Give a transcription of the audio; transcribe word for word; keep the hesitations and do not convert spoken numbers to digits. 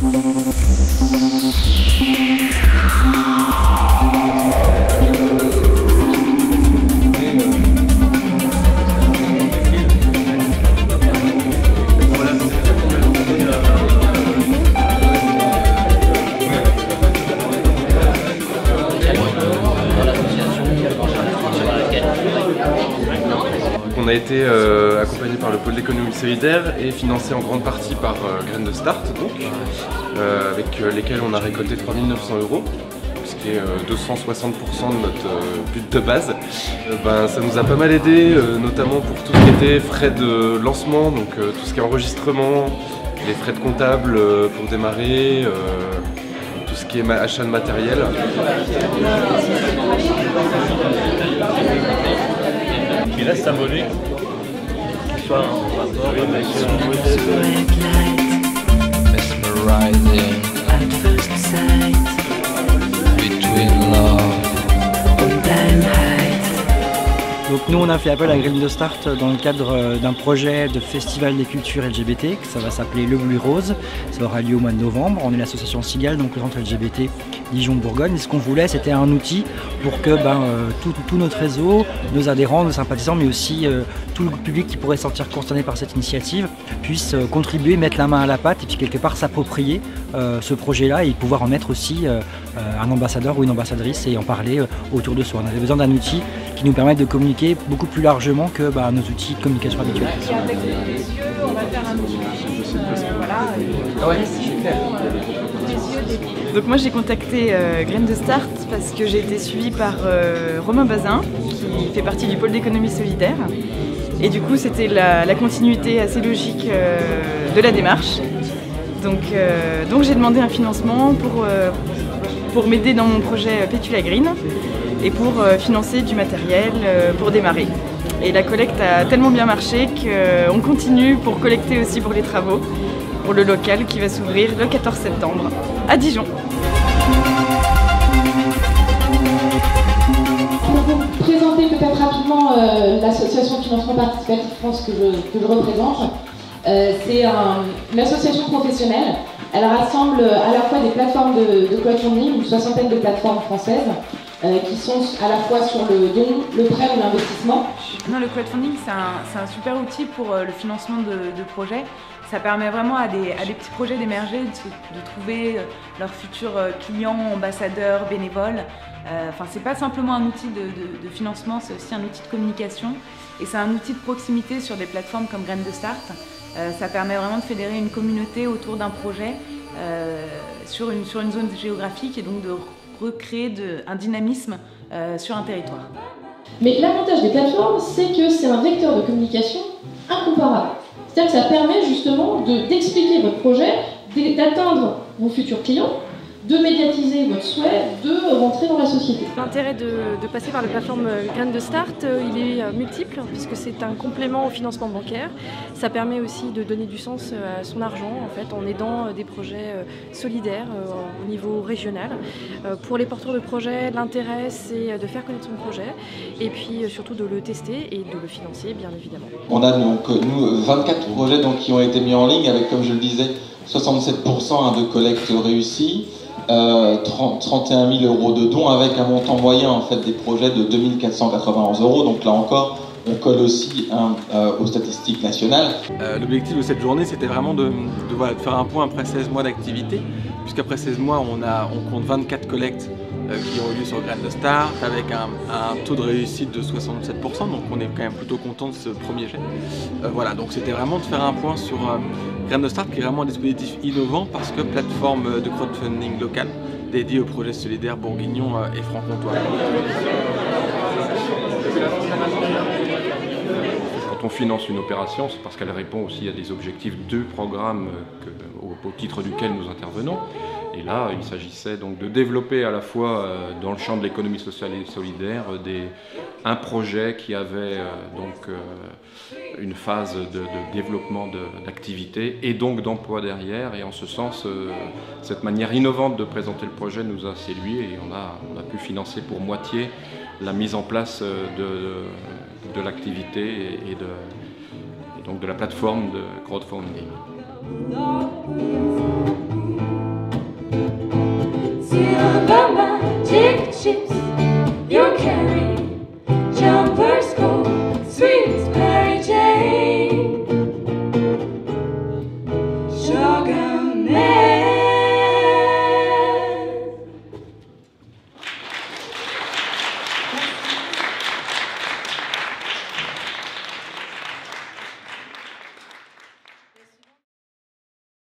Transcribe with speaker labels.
Speaker 1: On a été euh, accompagné par le pôle d'économie solidaire et financé en grande partie par euh, Graines de Start, donc, euh, avec euh, lesquels on a récolté trois mille neuf cents euros, ce qui est euh, deux cent soixante pour cent de notre euh, but de base. Euh, ben, ça nous a pas mal aidé, euh, notamment pour tout ce qui était frais de lancement, donc euh, tout ce qui est enregistrement, les frais de comptable euh, pour démarrer, euh, tout ce qui est achat de matériel.
Speaker 2: Qui reste symbolique, qui soit en rapport avec
Speaker 3: mesmerizing at first sight between love and hate.
Speaker 4: Donc nous on a fait appel à Graines de Start dans le cadre d'un projet de festival des cultures L G B T, ça va s'appeler Le Bleu Rose, ça aura lieu au mois de novembre. On est l'association Cigale, donc le centre L G B T Dijon-Bourgogne, et ce qu'on voulait c'était un outil pour que ben, euh, tout, tout notre réseau, nos adhérents, nos sympathisants, mais aussi euh, tout le public qui pourrait se sentir concerné par cette initiative puisse euh, contribuer, mettre la main à la pâte et puis quelque part s'approprier euh, ce projet-là et pouvoir en être aussi euh, un ambassadeur ou une ambassadrice et en parler euh, autour de soi. On avait besoin d'un outil qui nous permette de communiquer beaucoup plus largement que bah, nos outils de communication habituels.
Speaker 5: Et avec les yeux, on va faire un petit voilà.
Speaker 1: Ah ouais, c'est clair.
Speaker 5: Donc moi j'ai contacté euh, Graines de Start parce que j'ai été suivie par euh, Romain Bazin qui fait partie du pôle d'économie solidaire et du coup c'était la, la continuité assez logique euh, de la démarche. Donc, euh, donc j'ai demandé un financement pour, euh, pour m'aider dans mon projet Pétula Green et pour euh, financer du matériel euh, pour démarrer. Et la collecte a tellement bien marché qu'on continue pour collecter aussi pour les travaux, pour le local qui va s'ouvrir le quatorze septembre à Dijon.
Speaker 6: Pour vous présenter peut-être rapidement euh, l'association Financement Participatif France que je, que je représente, euh, c'est un, une association professionnelle. Elle rassemble à la fois des plateformes de, de crowdfunding, une soixantaine de plateformes françaises, euh, qui sont à la fois sur le don, le prêt ou l'investissement.
Speaker 5: Non, le crowdfunding c'est un, un super outil pour euh, le financement de, de projets. Ça permet vraiment à des, à des petits projets d'émerger, de, de trouver leurs futurs clients, ambassadeurs, bénévoles. Euh, enfin, c'est pas simplement un outil de, de, de financement, c'est aussi un outil de communication. Et c'est un outil de proximité sur des plateformes comme Graines de Start. Euh, ça permet vraiment de fédérer une communauté autour d'un projet euh, sur, une, sur une zone géographique et donc de recréer de, un dynamisme euh, sur un territoire.
Speaker 6: Mais l'avantage des plateformes, c'est que c'est un vecteur de communication incomparable. C'est-à-dire que ça permet justement d'expliquer votre projet, d'atteindre vos futurs clients, de médiatiser votre souhait, de rentrer dans la société.
Speaker 7: L'intérêt de, de passer par la plateforme Graines de Start, il est multiple puisque c'est un complément au financement bancaire. Ça permet aussi de donner du sens à son argent en fait, en aidant des projets solidaires au niveau régional. Pour les porteurs de projets, l'intérêt c'est de faire connaître son projet et puis surtout de le tester et de le financer bien évidemment.
Speaker 8: On a donc nous vingt-quatre projets donc, qui ont été mis en ligne avec, comme je le disais, soixante-sept pour cent de collecte réussie. Euh, trente, trente et un mille euros de dons avec un montant moyen en fait des projets de deux mille quatre cent quatre-vingt-onze euros. Donc là encore, on colle aussi hein, euh, aux statistiques nationales.
Speaker 9: Euh, L'objectif de cette journée, c'était vraiment de, de, voilà, de faire un point après seize mois d'activité, puisqu'après seize mois, on, a, on compte vingt-quatre collectes euh, qui ont eu lieu sur Graines de Start avec un, un taux de réussite de soixante-sept pour cent, donc on est quand même plutôt content de ce premier jet. Euh, voilà, donc c'était vraiment de faire un point sur euh, Graines de Start, qui est vraiment un dispositif innovant parce que plateforme de crowdfunding locale dédiée aux projets solidaires bourguignons et franc-comtois.
Speaker 10: Quand on finance une opération, c'est parce qu'elle répond aussi à des objectifs de programme que, au, au titre duquel nous intervenons. Et là, il s'agissait donc de développer à la fois euh, dans le champ de l'économie sociale et solidaire des, un projet qui avait euh, donc euh, une phase de, de développement d'activité et donc d'emploi derrière. Et en ce sens, euh, cette manière innovante de présenter le projet nous a séduit et on a, on a pu financer pour moitié la mise en place de, de, de l'activité et, et, de, et donc de la plateforme de crowdfunding.
Speaker 11: chips.